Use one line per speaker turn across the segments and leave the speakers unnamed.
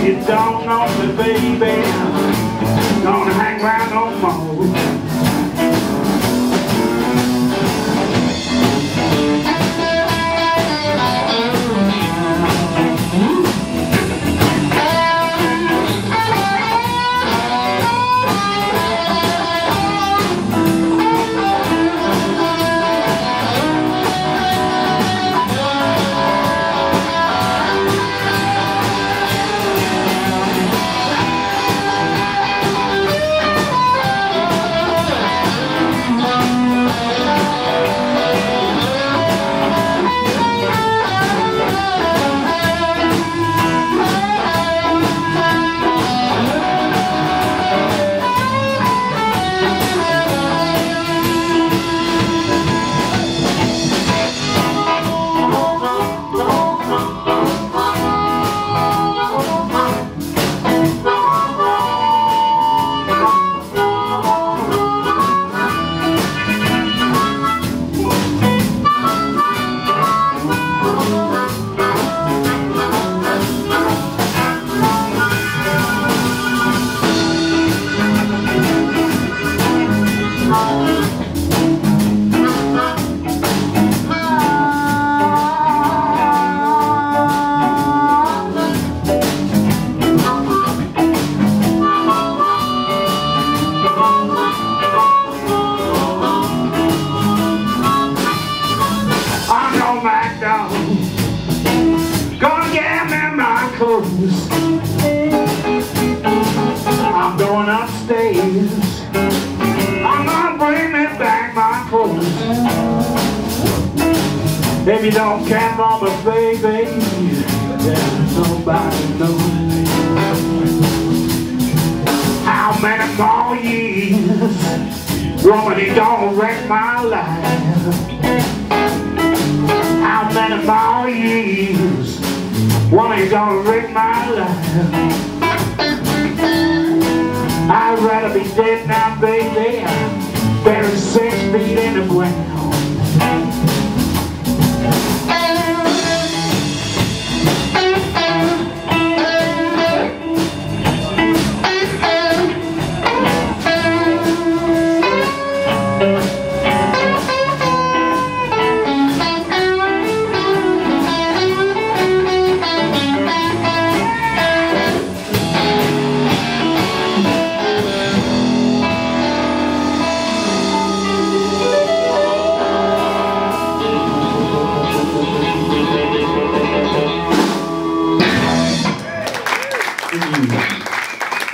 you don't know me, baby, don't hang around no more. Gonna get me my clothes. I'm going upstairs. I'm gonna bring me back my clothes. If you don't care for me, baby, there's nobody knows. How many more years, woman, you don't wreck my life? How many more years, woman, you gonna wreck my life? I'd rather be dead now, baby, buried 6 feet in the ground.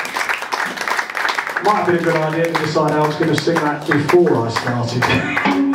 Might have been a good idea to decide I was going to sing that before I started.